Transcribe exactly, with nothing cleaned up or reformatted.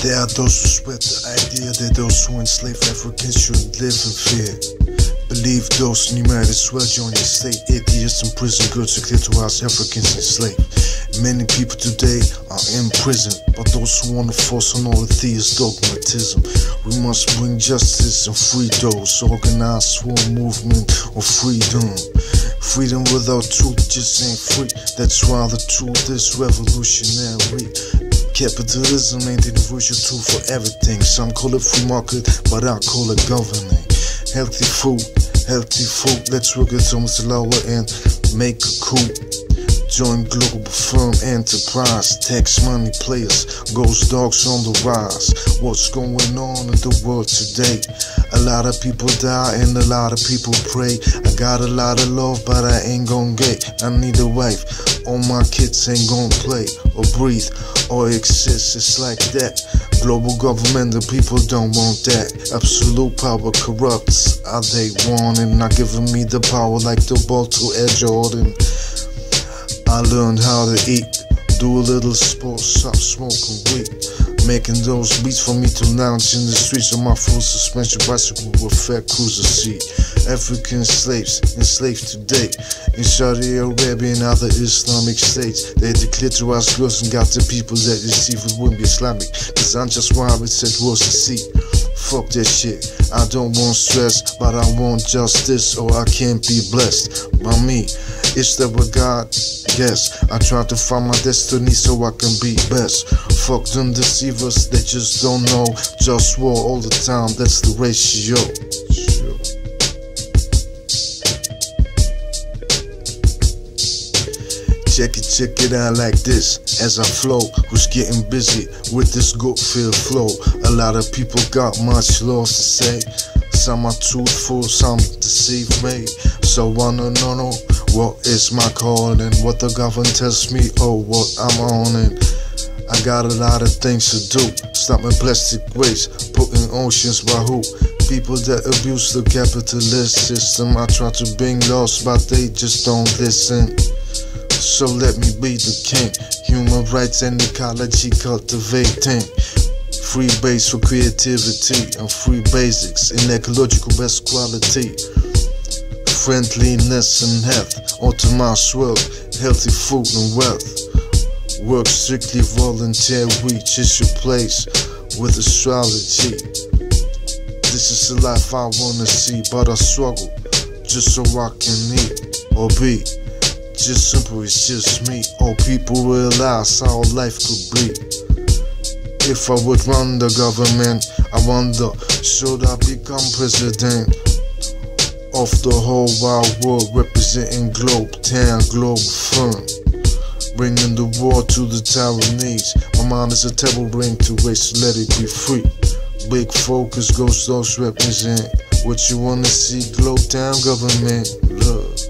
There are those who spread the idea that those who enslave Africans shouldn't live in fear. Believe those and you might as well join your state. Eight years in prison, good to clitorize Africans enslaved. Many people today are in prison, but those who want to force on all of theist dogmatism. We must bring justice and free those organized for a movement of freedom. Freedom without truth just ain't free. That's why the truth is revolutionary. Capitalism ain't the universal tool for everything. Some call it free market, but I call it governing. Healthy food, healthy food. Let's work it on the lower and make a coup. Join global firm enterprise. Tax money players, ghost dogs on the rise. What's going on in the world today? A lot of people die and a lot of people pray. I got a lot of love, but I ain't gon' get. I need a wife. All my kids ain't gon' play or breathe or exist. It's like that. Global government, the people don't want that. Absolute power corrupts. Are they wanting? Not giving me the power like the ball to Ed Jordan. I learned how to eat, do a little sports, stop smoking weed. Making those beats for me to lounge in the streets on my full suspension bicycle with fat cruiser seat. African slaves enslaved today in Saudi Arabia and other Islamic states. They declared to us girls and got the people that deceive it wouldn't be Islamic. Cause I'm just why it said was the seat. Fuck that shit. I don't want stress, but I want justice or I can't be blessed by me. Is that what God guess? I try to find my destiny so I can be best. Fuck them deceivers, they just don't know. Just war all the time, that's the ratio. Check it, check it out like this as I flow. Who's getting busy with this good-filled flow? A lot of people got much lost to say. Some are truthful, some deceive me. So I wanna know what is my calling, what the government tells me, oh what I'm on it. I got a lot of things to do. Stopping plastic waste, putting oceans by who? People that abuse the capitalist system. I try to bring laws, but they just don't listen. So let me be the king. Human rights and ecology cultivating. Free base for creativity and free basics in ecological best quality. Friendliness and health, optimized world, healthy food and wealth. Work strictly volunteer, reach is your place with astrology. This is the life I wanna see, but I struggle just so I can eat or be. Just simple, it's just me. All people realize how life could be. If I would run the government, I wonder, should I become president of the whole wide world, representing Globe Town, Globe Firm, bringing the war to the Taiwanese. My mind is a terrible brain to waste, so let it be free. Big focus, ghost dogs represent what you wanna see. Globe Town government, love.